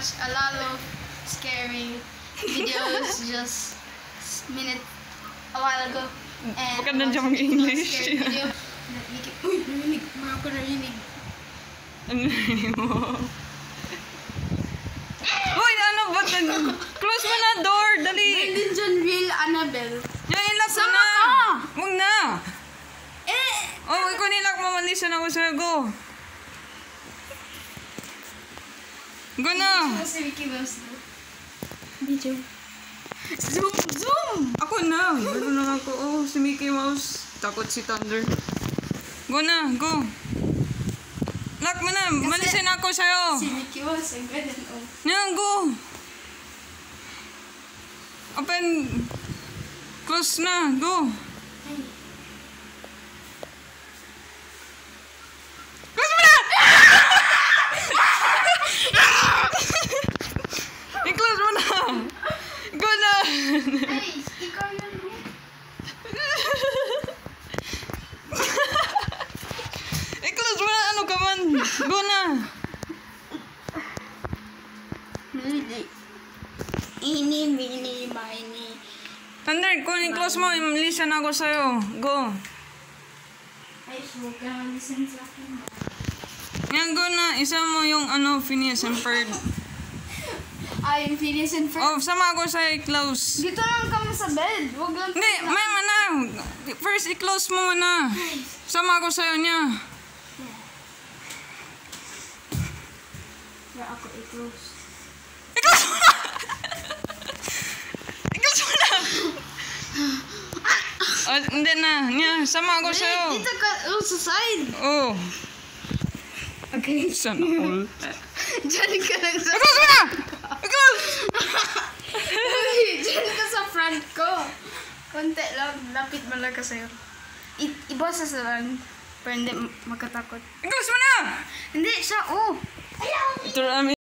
watch a lot of scary videos just a while ago. And Baka nandiyan mag-English. scary video that we can... Uy, narinig. Meron ko narinig. Ano mo? Uy, ano ba? Close mo na door, dali. Hindi dyan real Annabelle. Yung ilak mo Sama na. ka! Huwag na. Eh! Oh, ikaw nilak mo. Malisan ako sa'yo. Go. Go na. Si Mickey Mouse. Video. Zoom! Zoom! Ako na. Gano'n na ako. Oh, si Mickey Mouse. Takot si Thunder. Go na. Go. Lock mo na. Malisin ako sa'yo. Si Mickey Mouse. Ang ganun. Oh. Yan, go. Open. Close na. Go. Ay. Close mo na! I-close mo na. Go na. Ay, ikaw yun. I-close mo na. Ano ka man? Go na. Ini, mini, mini. Thunder, kung i-close mo, listen ako sa'yo. Go. Ay, huwag ka mag-listen sa akin. Yan, go na. Isa mo yung Phineas and Ferb. Ay, yung Phineas and Ferb. Oh, sama ako sa'yo i-close. Dito lang kami sa bed. Huwag lang. Hindi, may mana. First, i-close mo muna. Sama ako sa'yo niya. Kaya ako i-close. I-close mo na! I-close mo na! Oh, hindi na. Niya, sama ako sa'yo. Dito ka, sa side. Oh. Okay. Sana all. Diyan ka lang sa... I-close mo na! I-close! Diyan ka sa front ko. Konti lang. Lapit mo lang ka sa'yo. Iboses na lang. Pero hindi magkatakot. I-close mo na! Hindi siya, oh. Ayaw! Ito